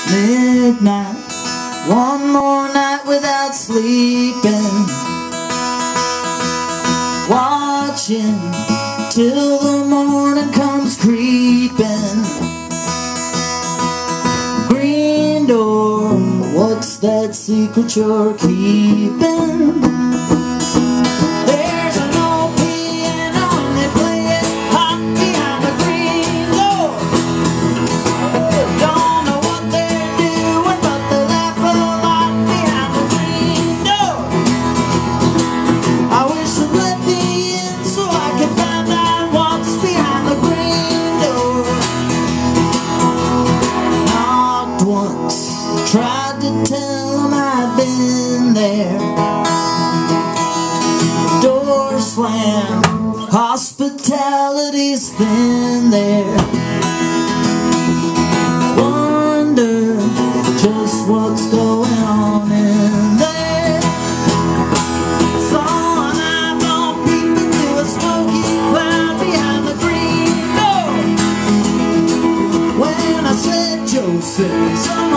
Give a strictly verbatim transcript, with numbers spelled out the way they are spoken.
midnight, one more night without sleeping, watching till the morning comes creeping. Green door, what's that secret you're keeping? There's an old piano and they play it hot behind the green door. Don't know what they're doing, but they laugh a lot behind the green door. I wish they'd let me in so I could find out what's behind the green door. Knocked once, tried to tell them I'd been there. Door slammed, hospitality's thin there. Wonder just what's going on in there. Saw an eyeball peeping through a smoky cloud behind the green door. When I said Joseph,